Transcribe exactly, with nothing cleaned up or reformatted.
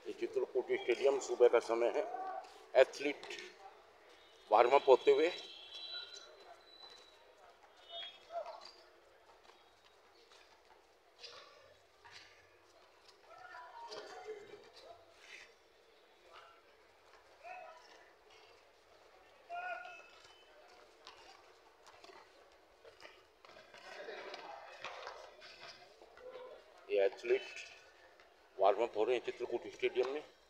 ये चित्रकूट स्टेडियम, सुबह का समय है। एथलीट वार्म अप होते हुए ये एथलीट वार्म अप हो रहे हैं चित्रकूट स्टेडियम में।